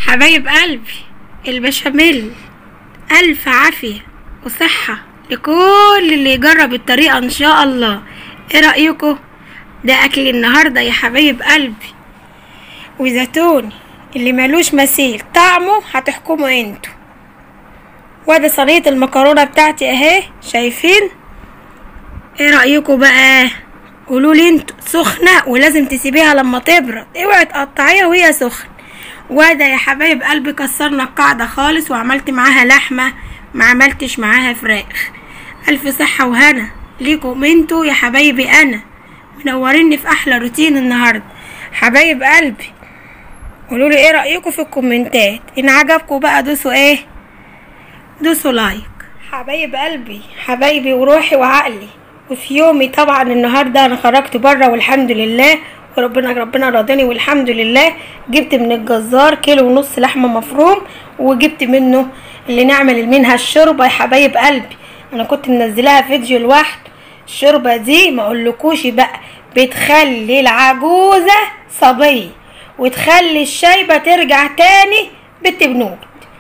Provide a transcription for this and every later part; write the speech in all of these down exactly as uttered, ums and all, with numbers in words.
حبايب قلبي، البشاميل ألف عافية وصحة لكل اللي يجرب الطريقة إن شاء الله. إيه رأيكم؟ ده أكل النهاردة يا حبايب قلبي، وزيتوني اللي ملوش مثيل، طعمه هتحكموا انتوا. وده صينية المكرونة بتاعتي اهي، شايفين؟ ايه رأيكم بقى؟ قولولي انتوا. سخنة ولازم تسيبيها لما تبرد، اوعي تقطعيها وهي سخنة. وده يا حبايب قلبي كسرنا القاعدة خالص وعملت معاها لحمة، ما عملتش معاها فراخ. ألف صحة وهنا ليكم انتوا يا حبايبي، انا منوريني في احلى روتين النهاردة. حبايب قلبي قولولي ايه رأيكم في الكومنتات. ان عجبكم بقى دوسوا ايه؟ دوسوا لايك. حبايب قلبي، حبايبي وروحي وعقلي وفي يومي. طبعا النهارده انا خرجت بره والحمد لله، وربنا ربنا راضاني والحمد لله. جبت من الجزار كيلو ونص لحمه مفروم، وجبت منه اللي نعمل منها الشوربه يا حبايب قلبي. انا كنت منزلاها فيديو لوحده. الشوربه دي ما اقولكوش بقى، بتخلي العجوزه صبيه وتخلي الشايبه ترجع تاني بنت بنوت.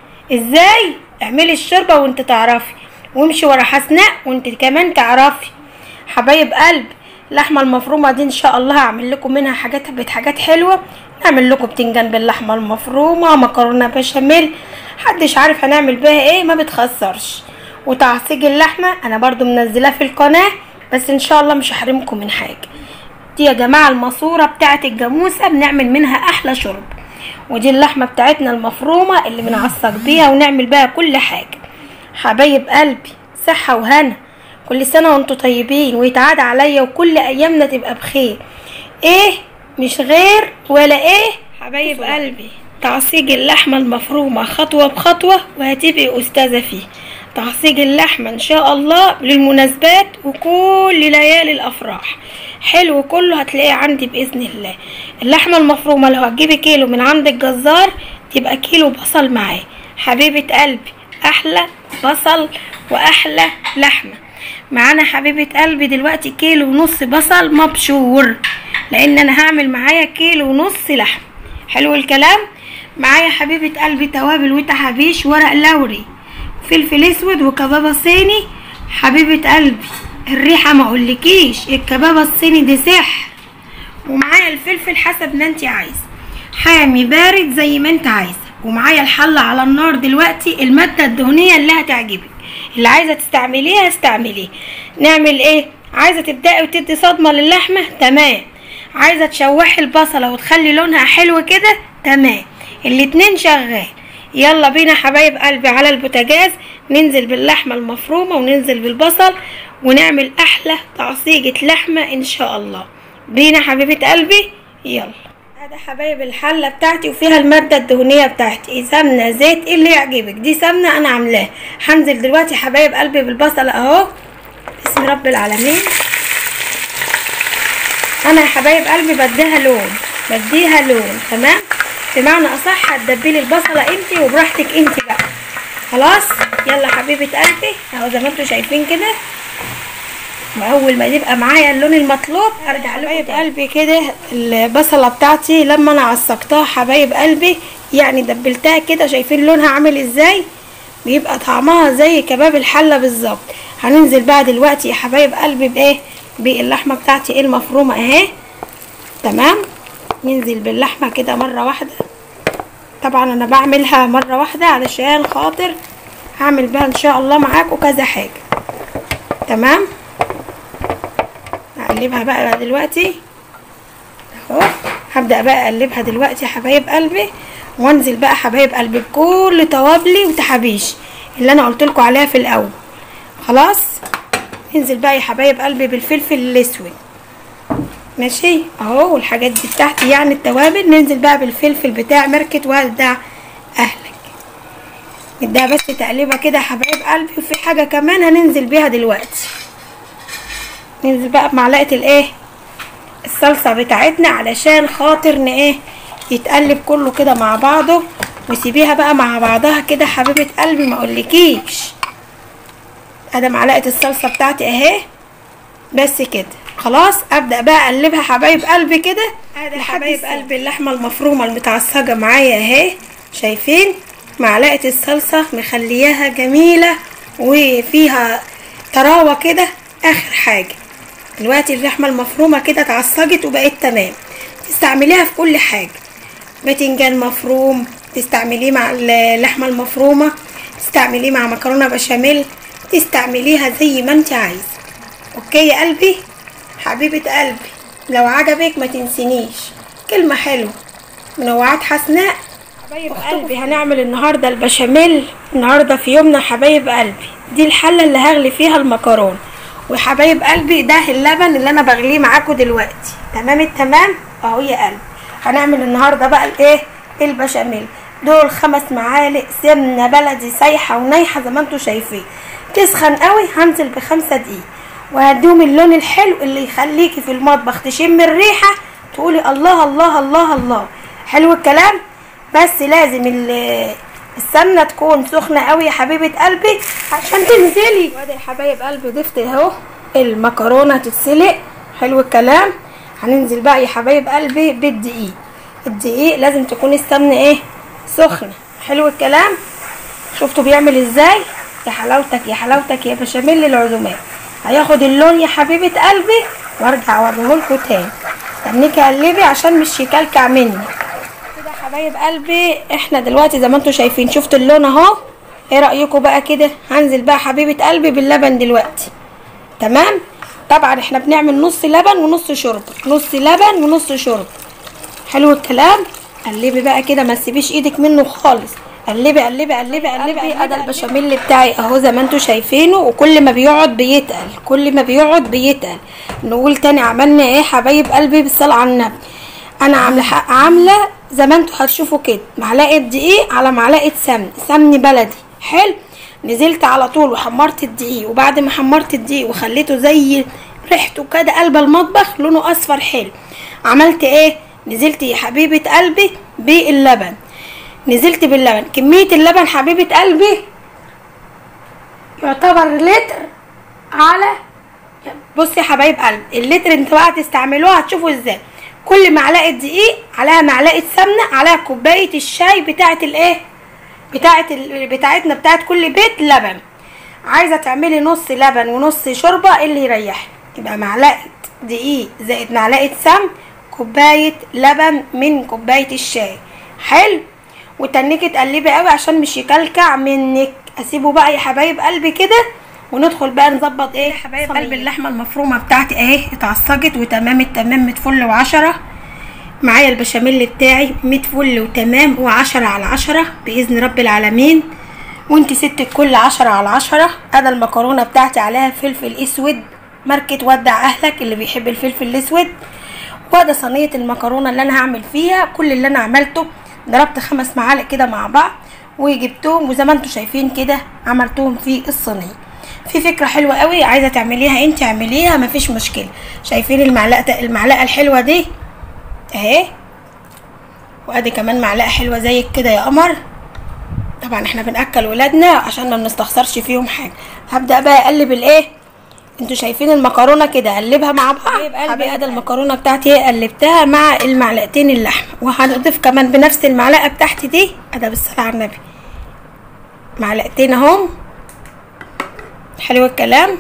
ازاي؟ اعملي الشوربه وانت تعرفي، وامشي ورا حسناء وانت كمان تعرفي. حبايب قلبي اللحمه المفرومه دي ان شاء الله هعمل لكم منها حاجات بيت حاجات حلوه. نعمل لكم بتنجان باللحمه المفرومه، مكرونه بشاميل، محدش عارف هنعمل بيها ايه، ما بتخسرش. وتعصيج اللحمه انا برضو منزلاه في القناه، بس ان شاء الله مش هحرمكم من حاجه. دي يا جماعه الماسوره بتاعت الجاموسه، بنعمل منها احلى شرب. ودي اللحمه بتاعتنا المفرومه اللي بنعصج بيها ونعمل بيها كل حاجه. حبايب قلبي صحه وهنا، كل سنه وانتم طيبين ويتعاد عليا وكل ايامنا تبقى بخير. ايه مش غير ولا ايه حبايب قلبي؟ تعصيج اللحمه المفرومه خطوه بخطوه وهتبقي استاذه فيه. تعصيج اللحمه ان شاء الله للمناسبات وكل ليالي الافراح، حلو كله هتلاقيه عندي باذن الله. اللحمه المفرومه لو هتجيبي كيلو من عند الجزار تبقى كيلو بصل معاه. حبيبه قلبي احلى بصل واحلى لحمه معانا. حبيبه قلبي دلوقتي كيلو ونص بصل مبشور، لان انا هعمل معايا كيلو ونص لحم. حلو الكلام. معايا حبيبه قلبي توابل وتحابيش، ورق لوري، فلفل اسود، وكبابه صيني. حبيبه قلبي الريحه ما اقولكيش، الكبابه الصيني دي سحر. ومعايا الفلفل حسب ما انت عايزه، حامي بارد زي ما انت عايزه. ومعايا الحله على النار دلوقتي، الماده الدهنيه اللي هتعجبك، اللي عايزه تستعمليها استعمليه. نعمل ايه؟ عايزه تبداي وتدي صدمه للحمه، تمام. عايزه تشوحي البصله وتخلي لونها حلو كده، تمام. الاتنين شغال. يلا بينا حبايب قلبي على البوتاجاز، ننزل باللحمه المفرومه وننزل بالبصل ونعمل احلى تعصيجه لحمه ان شاء الله. بينا حبيبه قلبي، يلا. هذا حبايب الحله بتاعتي وفيها الماده الدهنيه بتاعتي، سمنه زيت اللي يعجبك. دي سمنه انا عاملاها. هنزل دلوقتي حبايب قلبي بالبصل اهو، بسم رب العالمين. انا يا حبايب قلبي بديها لون، بديها لون تمام. بمعنى اصح هتدبلي البصله انتي وبراحتك انتي بقى. خلاص يلا حبيبه قلبي اهو زي ما انتوا شايفين كده. واول ما يبقى معايا اللون المطلوب ارجع لكم. حبايب قلبي كده البصله بتاعتي لما انا عصقتها حبايب قلبي، يعني دبلتها كده، شايفين لونها عامل ازاي؟ بيبقى طعمها زي كباب الحله بالظبط. هننزل بقى دلوقتي يا حبايب قلبي بايه؟ باللحمه بتاعتي المفرومه اهي، تمام. ننزل باللحمه كده مره واحده. طبعا انا بعملها مره واحده علشان خاطر هعمل بقى ان شاء الله معاكم كذا حاجه، تمام. هقلبها بقى دلوقتي اهو. هبدا بقى اقلبها دلوقتي يا حبايب قلبي، وانزل بقى حبايب قلبي بكل توابلي وتحابيش اللي انا قلت لكم عليها في الاول. خلاص ننزل بقى يا حبايب قلبي بالفلفل الاسود، ماشي اهو. والحاجات دي بتاعتي يعني التوابل. ننزل بقى بالفلفل بتاع ماركه ودع اهلك، نديها بس تقليبه كده يا حبايب قلبي. وفي حاجه كمان هننزل بيها دلوقتي، ننزل بقى بمعلقه الايه؟ الصلصه بتاعتنا، علشان خاطر ان ايه؟ يتقلب كله كده مع بعضه. وسيبيها بقى مع بعضها كده حبيبه قلبي ما اقولكيش. ادي معلقه الصلصه بتاعتي اهي، بس كده خلاص. ابدا بقى اقلبها حبايب قلبي كده. ادي حبايب قلبي اللحمه المفرومه المتعصجه معايا اهي، شايفين معلقه الصلصه مخلياها جميله وفيها طراوه كده. اخر حاجه دلوقتي اللحمه المفرومه كده اتعصجت وبقت تمام. تستعمليها في كل حاجه، باذنجان مفروم تستعمليه مع اللحمه المفرومه، تستعمليه مع مكرونه بشاميل، تستعمليها زي ما انت عايزه. اوكي يا قلبي حبيبه قلبي، لو عجبك ما تنسينيش كلمه حلوه منوعات حسناء. حبايب قلبي هنعمل النهارده البشاميل النهارده في يومنا. حبايب قلبي دي الحله اللي هغلي فيها المكرونه، وحبايب قلبي ده اللبن اللي انا بغليه معاكم دلوقتي. تمام التمام اهو يا قلبي. هنعمل النهارده بقى الايه البشاميل. دول خمس معالق سمنه بلدي سايحه ونايحه زي ما انتم شايفين. تسخن قوي هنزل بخمسة دقيق وهديهم اللون الحلو اللي يخليكي في المطبخ تشم الريحه تقولي الله الله الله الله. حلو الكلام، بس لازم السمنه تكون سخنه قوي يا حبيبه قلبي عشان تنزلي. وادي يا حبايب قلبي ضفت اهو المكرونه تتسلق. حلو الكلام. هننزل بقى يا حبايب قلبي بالدقيق. الدقيق لازم تكون السمنه ايه سخنه. حلو الكلام. شفتوا بيعمل ازاي؟ يا حلاوتك يا حلاوتك يا بشاميل العزومات. هياخد اللون يا حبيبه قلبي وارجع اوريهولكوا تاني. استنيكي قلبي عشان مش يكلكع مني كده يا حبايب قلبي. احنا دلوقتي زي ما انتم شايفين شفتوا اللون اهو. ايه رايكم بقى كده؟ هنزل بقى حبيبه قلبي باللبن دلوقتي. تمام. طبعا احنا بنعمل نص لبن ونص شرب، نص لبن ونص شرب. حلو الكلام. قلبي بقى كده ما تسيبيش ايدك منه خالص. قلبي قلبي قلبي قلبي. ادي البشاميل بتاعي اهو زي ما انتم شايفينه، وكل ما بيقعد بيتقل كل ما بيقعد بيتقل. نقول تاني عملنا ايه حبايب قلبي بالصلاه على النبي. انا عامله عامله زي ما انتم هتشوفوا كده معلقه دقيق على معلقه سمن سمن بلدي. حلو. نزلت على طول وحمرت الدقيق، وبعد ما حمرت الدقيق وخليته زي ريحته كده قلب المطبخ لونه اصفر حلو، عملت ايه؟ نزلت يا حبيبه قلبي باللبن. نزلت باللبن. كميه اللبن حبيبه قلبي يعتبر لتر على بصي يا حبايب قلبي اللتر انتوا بقى هتستعملوها هتشوفوا ازاي. كل معلقه دقيق عليها معلقه سمنه عليها كوبايه الشاي بتاعه الايه بتاعه بتاعتنا بتاعه كل بيت لبن. عايزه تعملي نص لبن ونص شوربه اللي يريحك، يبقى معلقه دقيق زائد معلقه سمن كوبايه لبن من كوبايه الشاي. حلو. وتنكي تقلبي قوي عشان مش يكلكع منك. اسيبه بقى يا حبايب قلبي كده وندخل بقى نظبط ايه يا حبايب قلبي. اللحمه المفرومه بتاعتي اهي اتعصجت وتمام التمام مية فل وعشرة. معايا البشاميل بتاعي مية فل وتمام وعشرة على عشرة باذن رب العالمين. وانت ست الكل عشرة على عشرة. انا المكرونه بتاعتي عليها فلفل اسود ماركه ودع اهلك اللي بيحب الفلفل الاسود. وده صينيه المكرونه اللي انا هعمل فيها. كل اللي انا عملته ضربت خمس معالق كده مع بعض وجبتهم وزي ما انتم شايفين كده عملتهم في الصينيه. في فكره حلوه قوي عايزه تعمليها انت اعمليها مفيش مشكله. شايفين المعلقه المعلقه الحلوه دي اهي، وادي كمان معلقه حلوه زيك كده يا قمر. طبعا احنا بناكل ولادنا عشان ما بنستخسرش فيهم حاجه. هبدا بقى اقلب الايه. انتوا شايفين المكرونه كده اقلبها مع بعض. حبيب قلبي ادي المكرونه بتاعتي اهي قلبتها مع المعلقتين اللحمه، وهنضيف كمان بنفس المعلقه بتاعتي دي ادي بالصلاه على النبي معلقتين اهم. حلو الكلام.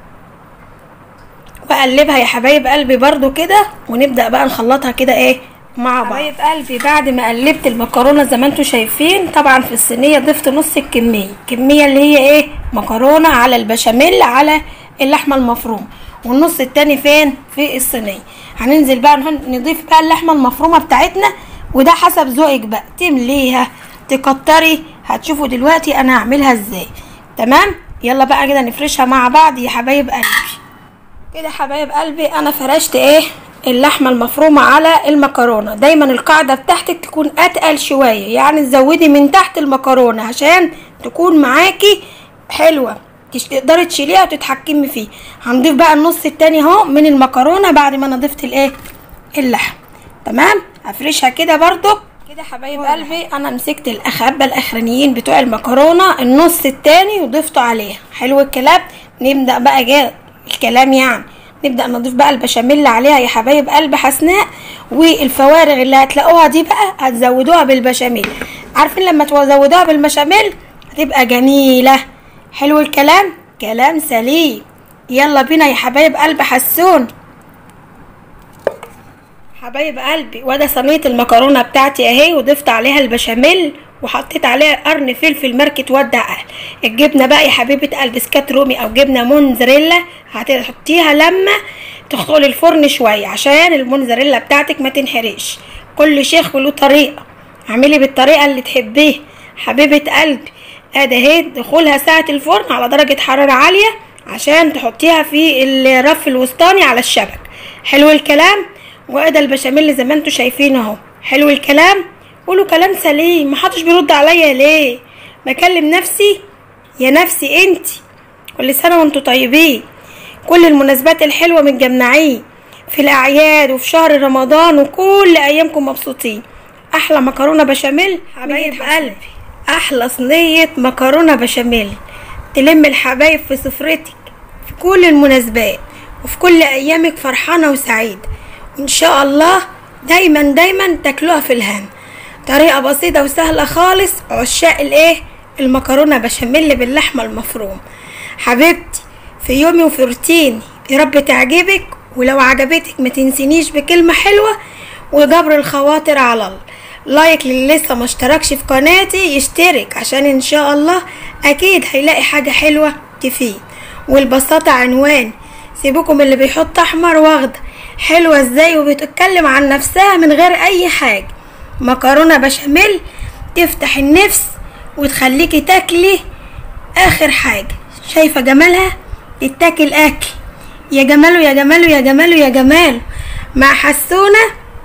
واقلبها يا حبايب قلبي برضو كده ونبدا بقى نخلطها كده ايه مع بعض. حبايب قلبي بعد ما قلبت المكرونه زي ما انتم شايفين طبعا في الصينيه ضفت نص الكميه الكميه اللي هي ايه مكرونه على البشاميل على اللحمه المفرومه، والنص التاني فين في الصينيه. هننزل بقى نضيف بقى اللحمه المفرومه بتاعتنا، وده حسب ذوقك بقى تمليها تكتري. هتشوفوا دلوقتي انا هعملها ازاي. تمام. يلا بقى كده نفرشها مع بعض يا حبايب قلبي. كده حبايب قلبي انا فرشت ايه اللحمه المفرومه على المكرونه. دايما القاعده بتاعتك تكون اتقل شويه، يعني تزودي من تحت المكرونه عشان تكون معاكي حلوه تقدري تشيليها وتتحكمي فيه. هنضيف بقى النص التاني اهو من المكرونه بعد ما انا ضفت الايه اللحم. تمام. هفرشها كده برضو كده حبايب قلبي. انا مسكت الاخبه الاخرانيين بتوع المكرونه النص التاني وضفته عليها. حلو الكلام. نبدا بقى جاي الكلام يعني نبدا نضيف بقى البشاميل اللي عليها يا حبايب قلب حسناء، والفوارغ اللي هتلاقوها دي بقى هتزودوها بالبشاميل. عارفين لما تزودوها بالبشاميل هتبقى جميلة. حلو الكلام، كلام سليم. يلا بينا يا حبايب قلب حسون. حبايب قلبي، وده صينيه المكرونه بتاعتي اهي، وضفت عليها البشاميل وحطيت عليها قرن فلفل ماركه ودع اهل. الجبنه بقى يا حبيبه قلب سكات رومي او جبنه موتزاريلا هتحطيها لما تدخل الفرن شويه عشان الموتزاريلا بتاعتك ما تنحرقش. كل شيخ وله طريقه، اعملي بالطريقه اللي تحبيها حبيبه قلبي. ادي اهي دخولها ساعه الفرن على درجه حراره عاليه عشان تحطيها في الرف الوسطاني على الشبك. حلو الكلام. وادي البشاميل زي ما انتوا شايفين اهو. حلو الكلام. قولوا كلام سليم. محدش بيرد عليا ليه؟ بكلم نفسي يا نفسي انتي. كل سنه وانتوا طيبين. كل المناسبات الحلوه متجمعين في الاعياد وفي شهر رمضان وكل ايامكم مبسوطين. احلى مكرونه بشاميل حبايب قلبي، احلى صينيه مكرونه بشاميل تلم الحبايب في سفرتك في كل المناسبات وفي كل ايامك فرحانه وسعيده، وان شاء الله دايما دايما تاكلوها في الهنا. طريقه بسيطه وسهله خالص. عشاق الايه المكرونه بشاميل باللحمه المفرومه حبيبتي في يومي وفي روتيني. يا رب تعجبك، ولو عجبتك ما تنسينيش بكلمه حلوه وجبر الخواطر على الله. لايك للي لسه ما اشتركش في قناتي يشترك عشان ان شاء الله اكيد هيلاقي حاجه حلوه تفيد. والبساطه عنوان، سيبوكم اللي بيحط احمر واخده حلوه ازاي وبتتكلم عن نفسها من غير اي حاجه. مكرونه بشاميل تفتح النفس وتخليكي تاكلي اخر حاجه. شايفه جمالها؟ تتاكل اكل. يا جماله يا جماله يا جماله يا جماله مع حسونه.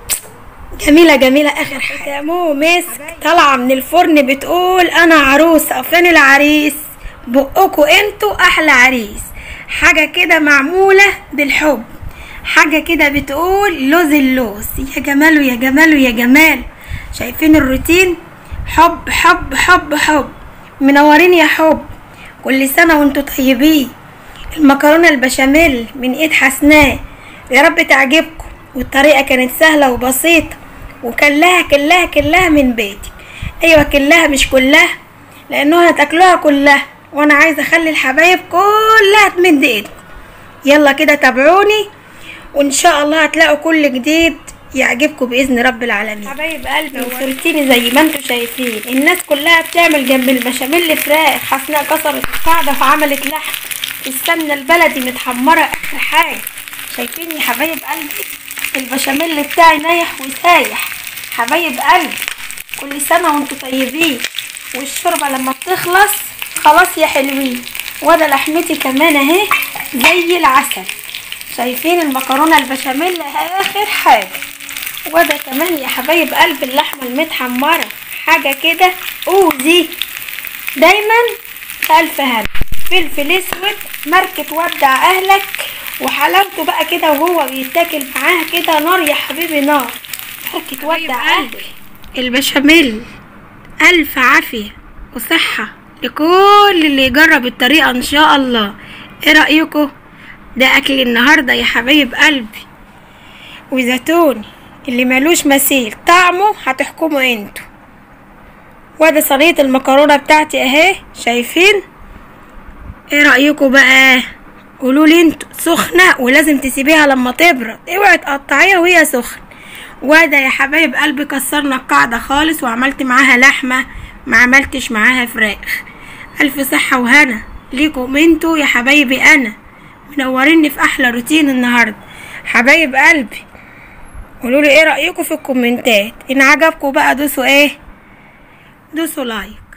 جميله جميله اخر حاجه. مو مسك طالعه من الفرن بتقول انا عروسه. فين العريس؟ بقكوا انتوا احلى عريس. حاجه كده معموله بالحب، حاجه كده بتقول لوز اللوز. يا جماله يا جماله يا جمال. شايفين الروتين؟ حب حب حب حب. منورين يا حب. كل سنه وانتوا طيبين. المكرونه البشاميل من ايد حسناء يا رب تعجبكم. والطريقه كانت سهله وبسيطه وكلها كلها كلها من بيتي. ايوه كلها مش كلها لانه هتاكلوها كلها، وانا عايزه اخلي الحبايب كلها تمد ايدكم. يلا كده تابعوني وان شاء الله هتلاقوا كل جديد يعجبكم باذن رب العالمين. حبايب قلبي وصرتيني زي ما انتم شايفين. الناس كلها بتعمل جنب البشاميل فراخ، حسناء كسرت القاعده فعملت لحم. السمنه البلدي متحمره اخر حاجه. شايفين يا حبايب قلبي البشاميل بتاعي نايح وسايح. حبايب قلبي كل سنه وانتم طيبين. والشوربه لما بتخلص خلاص يا حلوين. وده لحمتي كمان اهي زي العسل. شايفين المكرونه البشاميل اخر حاجه. وده كمان يا حبايب قلب اللحمه المتحمره حاجه كده اوزي. دايما الف هنا. فلفل اسود ماركه ودع اهلك، وحلاوته بقى كده وهو بيتاكل معاها كده نار يا حبيبي نار. ماركه ودع اهلك. البشاميل الف عافيه وصحه لكل اللي يجرب الطريقه ان شاء الله. ايه رايكم؟ ده اكل النهارده يا حبايب قلبي. وزيتوني اللي مالوش مثيل، طعمه هتحكموا انتوا. وده صينيه المكرونه بتاعتي اهي. شايفين؟ ايه رايكم بقى؟ قولوا لي انتوا. سخنه ولازم تسيبيها لما تبرد، اوعي تقطعيها وهي سخنه. وده يا حبايب قلبي كسرنا القاعده خالص وعملت معاها لحمه، ما عملتش معاها فراخ. الف صحه وهنا ليكم انتوا يا حبايبي. انا منوريني في احلى روتين النهارده. حبايب قلبي قولوا لي ايه رايكم في الكومنتات. ان عجبكم بقى دوسوا ايه؟ دوسوا لايك.